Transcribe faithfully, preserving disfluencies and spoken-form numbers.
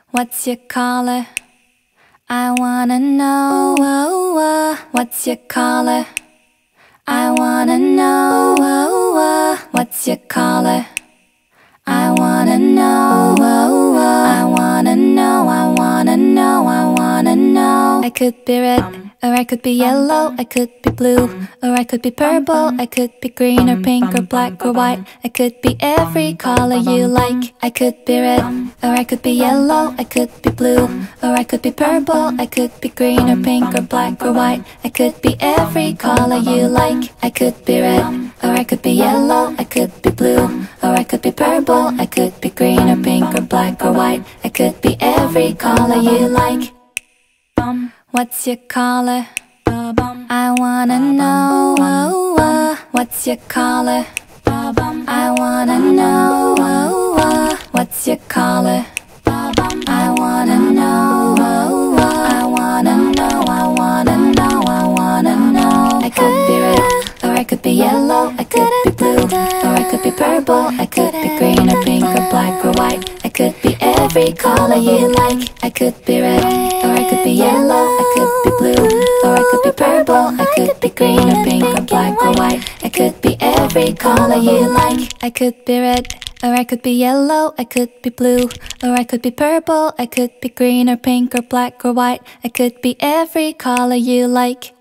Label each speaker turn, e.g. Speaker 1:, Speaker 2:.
Speaker 1: What's your color? I wanna know. Oh, oh. What's your color? I wanna know. Oh, oh. What's your color? I wanna know. Oh, oh. I wanna know. I wanna know. I wanna know. I could be red, or I could be yellow. I could be blue, or I could be purple. I could be green or pink or black or white. I could be every color you like. I could be red, or I could be yellow. I could be blue, or I could be purple. I could be green or pink or black or white. I could be every color you like. I could be red, or I could be yellow. I could be blue, or I could be purple. I could be green or pink or black or white. I could be every color you like. What's your color? I wanna know. Oh, oh. What's your color? I wanna know. Oh, oh. What's your color? I wanna know. Oh, oh. I wanna know. I wanna know. I wanna know. I could be red, or I could be yellow. I could be blue, or I could be purple. I could be green or pink or black or white. I could be every color you like. I could be red, or I could be yellow. I could be blue, or I could be purple. I could be green or pink or black or white. I could be every color you like. I could be red, or I could be yellow. I could be blue, or I could be purple. I could be green or pink or black or white. I could be every color you like.